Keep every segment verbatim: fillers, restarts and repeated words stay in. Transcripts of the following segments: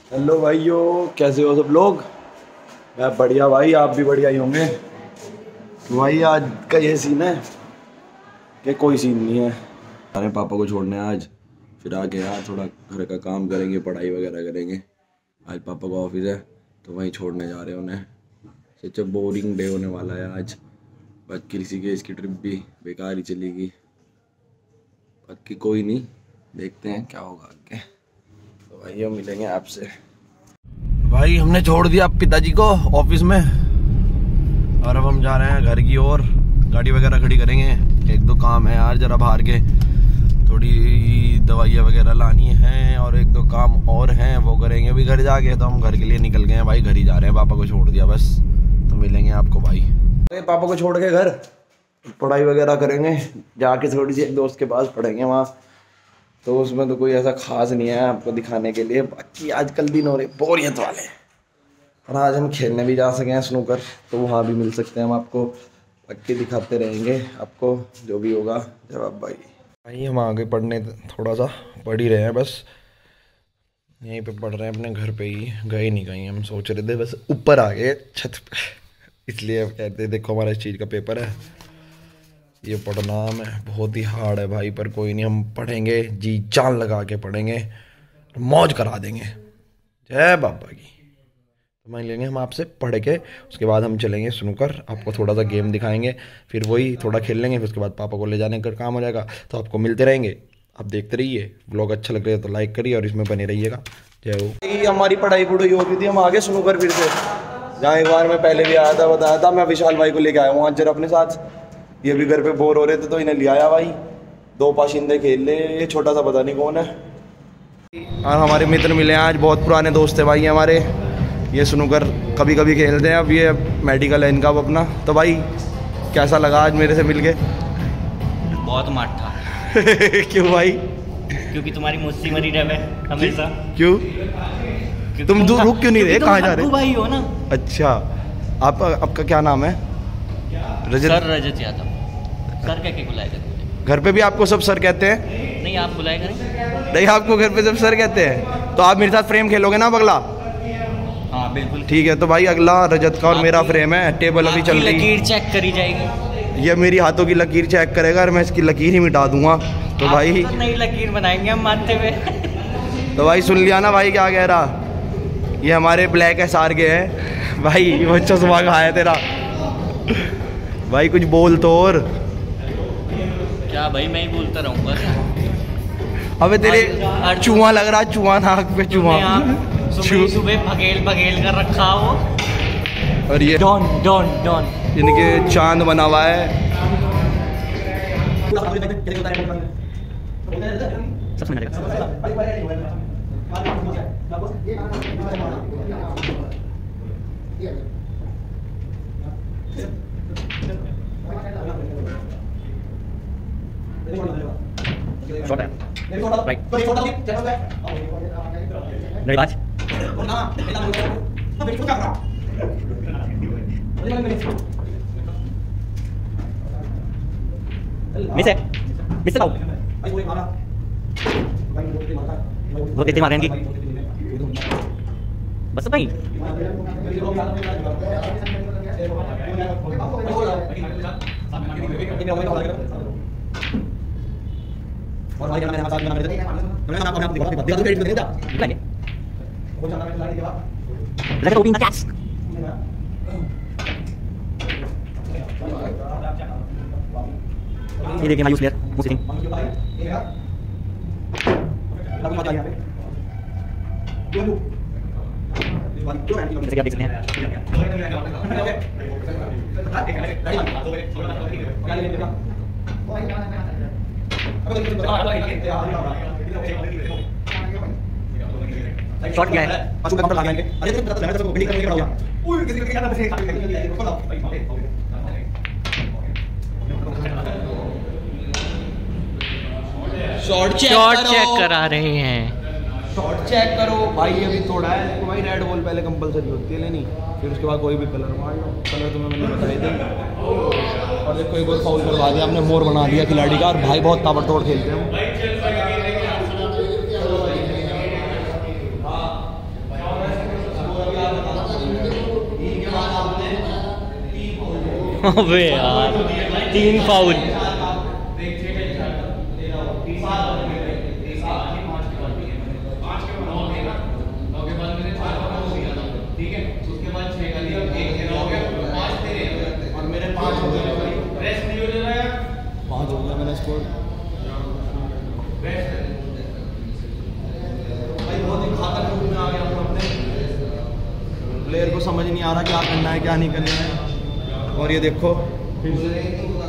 Hello भाइयों, कैसे हो सब लोग। मैं बढ़िया भाई, आप भी बढ़िया ही होंगे। भाई आज का ये सीन है कि कोई सीन नहीं है। अरे पापा को छोड़ने आज, फिर आके यार थोड़ा घर का काम करेंगे, पढ़ाई वगैरह करेंगे। आज पापा का ऑफिस है तो वहीं छोड़ने जा रहे हैं उन्हें। सच बोरिंग डे होने वाला है आज। बाकी किसी के इसकी ट्रिप भी बेकार ही चलेगी। बाकी कोई नहीं, देखते हैं क्या होगा आगे। तो भाई हम मिलेंगे आपसे। भाई हमने छोड़ दिया पिताजी को ऑफिस में और अब हम जा रहे हैं घर की ओर। गाड़ी वगैरह खड़ी करेंगे, एक दो काम है यार जरा बाहर के, थोड़ी दवाइयाँ वगैरह लानी है और एक दो काम और हैं वो करेंगे अभी घर जाके। तो हम घर के लिए निकल गए हैं भाई, घर ही जा रहे हैं। पापा को छोड़ दिया बस, तो मिलेंगे आपको भाई। पापा को छोड़ के घर पढ़ाई वगैरह करेंगे जाके, थोड़ी सी एक दोस्त के पास पढ़ेंगे वहाँ। तो उसमें तो कोई ऐसा खास नहीं है आपको दिखाने के लिए। बाकी आजकल दिन हो रहे बोरियत वाले, और आज हम खेलने भी जा सके हैं स्नूकर, तो वहाँ भी मिल सकते हैं हम आपको। बाकी दिखाते रहेंगे आपको जो भी होगा। जवाब भाई भाई हम आगे पढ़ने थोड़ा सा पढ़ ही रहे हैं, बस यहीं पे पढ़ रहे हैं अपने घर पे ही, गए नहीं कहीं। हम सोच रहे थे बस ऊपर आ गए छत पे, इसलिए अब कहते देखो हमारा इस चीज़ का पेपर है, ये पढ़ना में बहुत ही हार्ड है भाई। पर कोई नहीं, हम पढ़ेंगे, जी जान लगा के पढ़ेंगे, मौज करा देंगे। जय बाबा की। तो मान लेंगे हम आपसे पढ़ के, उसके बाद हम चलेंगे स्नूकर, आपको थोड़ा सा गेम दिखाएंगे, फिर वही थोड़ा खेल लेंगे, फिर उसके बाद पापा को ले जाने का काम हो जाएगा। तो आपको मिलते रहेंगे, आप देखते रहिए। ब्लॉग अच्छा लग रहा है तो लाइक करिए और इसमें बने रहिएगा। जय हो। हमारी पढ़ाई पढ़ाई हो रही थी, हम आगे स्नूकर फिर से, जहाँ एक बार मैं पहले भी आया था, बताया था। मैं विशाल भाई को लेके आया हूँ आज जरा अपने साथ। ये भी घर पे बोर हो रहे थे तो इन्हें ले आया भाई। दो पाशिंदे खेल ले, ये छोटा सा पता नहीं कौन है। और हमारे मित्र मिले हैं आज, बहुत पुराने दोस्त है भाई हमारे। ये स्नूकर कभी कभी खेलते हैं, अब ये मेडिकल है इनका अब अपना। तो भाई कैसा लगा आज मेरे से मिलके? बहुत मार था। क्यों भाई? क्योंकि तुम्हारी मुस्सी मरी रहे हमेशा। क्यों? तुम दूर रुक क्यों नहीं रहे? कहाँ जा रहे भाई हो ना। अच्छा, आप आपका क्या नाम है? रजत। सर रजत यादव। सर क्या क्या बुलाएगा तुझे? घर पे भी आपको सब सर कहते हैं? नहीं, आप बुलाएगा नहीं। नहीं, आपको घर पे सब सर कहते हैं। तो आप मेरे साथ फ्रेम खेलोगे ना अगला? हाँ बिल्कुल ठीक है। तो भाई अगला रजत का और मेरा फ्रेम है, टेबल अभी चल रही। लकीर चेक करी जाएगी। ये मेरी हाथों की लकीर चेक करेगा और मैं इसकी लकीर ही मिटा दूंगा। तो भाई तो नई लकीर बनाएंगे हम मानते हुए। तो भाई सुन लिया ना भाई क्या कह रहा? ये हमारे ब्लैक एस आर के हैं भाई। वो चश्मा कहाँ है तेरा भाई? कुछ बोल तो। और क्या भाई, मैं ही बोलता रहूंगा। अबे तेरे चूहा लग रहा, चूहा नाक पे चूहा। सुबह सुबह भगेल भगेल कर रखा हो। और ये डॉन डॉन डॉन इनके चांद बना हुआ है। शॉट है राइट। मेरी बात मिस है, मिस है वो तेज मारेंगे बस भाई। और भाई मैंने साथ में मेरे मैंने आपको आपको दिखा दिया दे दे दे लगे लगे ओपन द कैच। ये देखिए मायूस प्लेयर मुझे जैसे कि आप देख सकते हैं। शॉट क्या है? शॉट चेक करा रहे हैं। शॉट चेक करो भाई, अभी थोड़ा है भाई। रेड बॉल पहले कंपलसरी होती है लेनी, फिर उसके बाद कोई भी कलर मार लो। कलर तुम्हें मैंने बताई दी। और देखो एक और फाउल करवा दिया हमने, मोर बना दिया खिलाड़ी का। और भाई बहुत ताबड़तोड़ खेलते हैं। अबे यार तीन फाउल। पाँच हो गया मैंने स्कोर। भाई बहुत ही घातक रूप में आ गया हूँ अपने। प्लेयर को समझ नहीं आ रहा क्या करना है क्या नहीं करना है। और ये देखो फिर से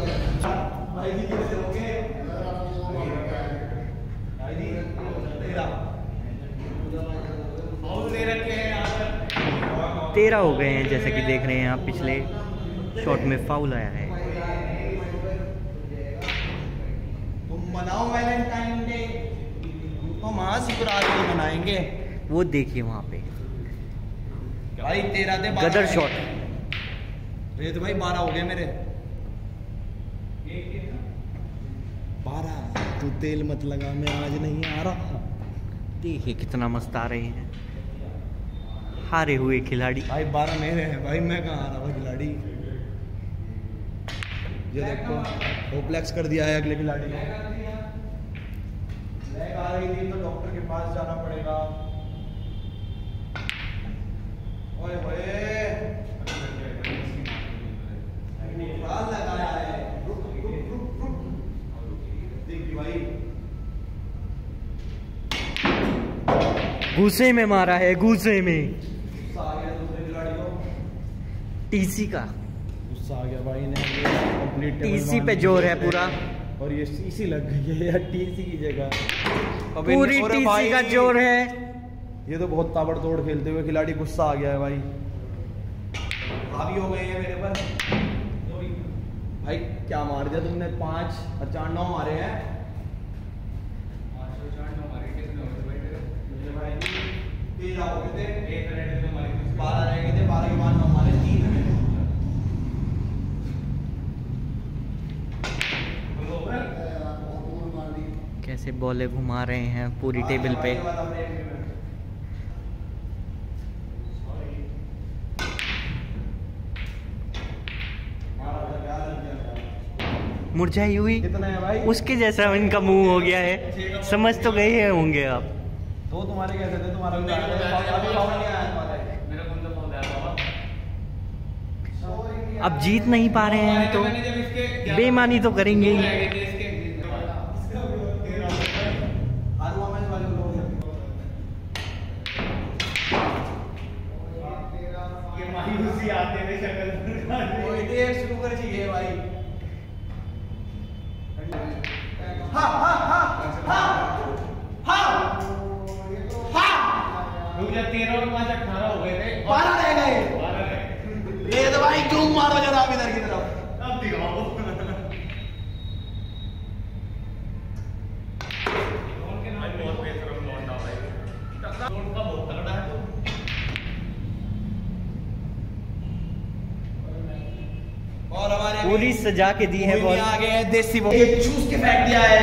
तेरह हो गए हैं जैसे कि देख रहे हैं आप। पिछले शॉट में फाउल आया है। तुम मनाओ वैलेंटाइन डे तो महाशिवरात्रि मनाएंगे। वो देखिए वहाँ पे भाई तेरह दे गदर शॉट। ये तो भाई बारह हो गए मेरे। बारह। तू तेल मत लगा मैं आज नहीं आ रहा। देखिए कितना मस्त आ रहे हैं हारे हुए खिलाड़ी। भाई बारह मेरे हैं भाई, मैं कहाँ आ रहा हूँ खिलाड़ी। ये देखो होपलेक्स कर दिया है अगले खिलाड़ी ने। लैग आ रही थी तो डॉक्टर के पास जाना पड़ेगा। ओए होए लगाया है। रुक रुक रुक रुक देखिए भाई गुस्से में मारा है, गुस्से में। गुस्सा आ गया दूसरे खिलाड़ी को। टीसी का गुस्सा आ गया भाई ने। कंप्लीट टीसी पे जोर है पूरा। और ये सीसी लग गई है यार टीसी की जगह। पूरी टीसी का जोर है। ये तो बहुत ताबड़तोड़ खेलते हुए खिलाड़ी गुस्सा आ गया है भाई। हावी हो गए हैं मेरे पर। भाई क्या मार दिया तुमने? पाँच और चार नौ मारे हैं। तेरह हो गए थे। बारह रह गए थे। बारह के बाद नौ मारे। तीन है। कैसे बॉले घुमा रहे हैं पूरी टेबल पे। मुरझाई हुई कितना है भाई? उसके जैसा इनका मुंह हो गया है। समझ तो गए होंगे आप। तो तुम्हारे कैसे थे? तुम्हारा भी अभी फाउल नहीं आया तुम्हारा। अब जीत नहीं पा रहे हैं तो बेईमानी तो करेंगे ही। शुरू कर चाहिए भाई। हाँ हाँ हाँ हाँ हाँ हाँ तेरह और पाँच अठारह हो गए थे। बारह रह गए। ये तो भाई जूम मारो जरा आप इधर की तरफ। अब दिखाओ। बहुत बेहतरीन लौंडा भाई। लौंडा बहुत तगड़ा है। और हमारे पूरी सजा के दी है बॉल। आ गए देसी बॉल। ये चूस के फेंक दिया है।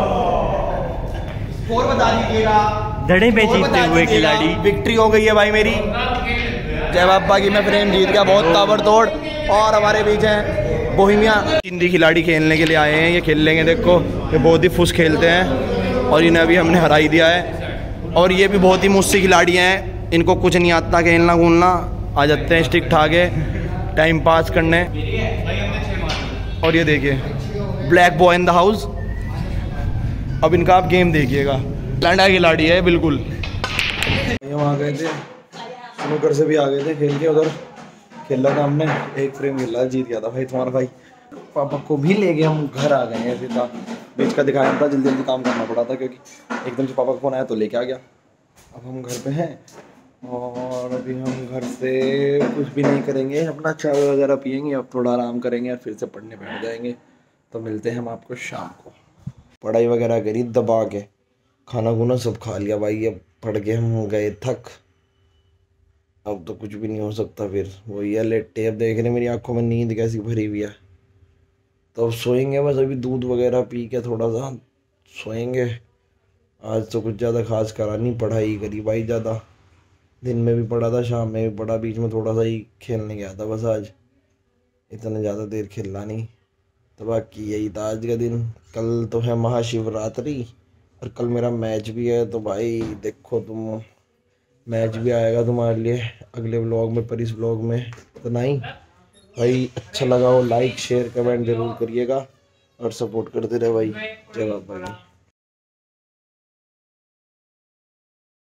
स्कोर बता दीजिएगा। धड़े में जीतते हुए खिलाड़ी। विक्ट्री हो गई है भाई मेरी। जय बाबा की मैं फ्रेम जीत गया बहुत ताबड़तोड़। और हमारे बीच हैं बोहिमिया हिंदी खिलाड़ी खेलने के लिए आए हैं। ये खेल लेंगे। देखो ये बहुत ही फुस खेलते हैं और इन्हें अभी हमने हरा ही दिया है। और ये भी बहुत ही मुझसे खिलाड़ी हैं। इनको कुछ नहीं आता खेलना कूदना। आ जाते हैं स्टिक ठाके टाइम पास करने। और ये देखिए black boy in the house. अब इनका आप गेम देखिएगा। लंडा खिलाड़ी है बिल्कुल। हम आ गए थे स्नूकर से भी आ गए थे खेल के। उधर खेला था हमने। एक फ्रेम खेला जीत गया था भाई तुम्हारा भाई। पापा को भी ले गए हम घर आ गए हैं। ऐसे था बीच का दिखाया था। जल्दी जल्दी काम करना पड़ा था क्योंकि एकदम से पापा का फ़ोन आया तो लेके आ गया। अब हम घर पे हैं और अभी हम घर से कुछ भी नहीं करेंगे। अपना चाय वगैरह पियेंगे। अब थोड़ा आराम करेंगे और फिर से पढ़ने बैठ जाएंगे। तो मिलते हैं हम आपको शाम को। पढ़ाई वगैरह करी दबा के। खाना खुना सब खा लिया भाई। अब पढ़ के हम गए थक। अब तो कुछ भी नहीं हो सकता। फिर वही है लेटे। अब देख रहे मेरी आंखों में नींद कैसी भरी हुई है। तो अब सोएंगे बस। अभी दूध वगैरह पी के थोड़ा सा सोएंगे। आज तो कुछ ज़्यादा खास करा नहीं। पढ़ाई करी भाई ज़्यादा। दिन में भी पढ़ा था शाम में भी पढ़ा। बीच में थोड़ा सा ही खेलने गया था बस आज। इतना ज़्यादा देर खेलना नहीं। तो बाकी यही था आज का दिन। कल तो है महाशिवरात्रि और कल मेरा मैच भी है, तो भाई देखो तुम, मैच भी आएगा तुम्हारे लिए अगले व्लॉग में, पर इस व्लॉग में तो नहीं। भाई अच्छा लगा हो लाइक शेयर कमेंट जरूर करिएगा और सपोर्ट करते रहे भाई। जय बाबा।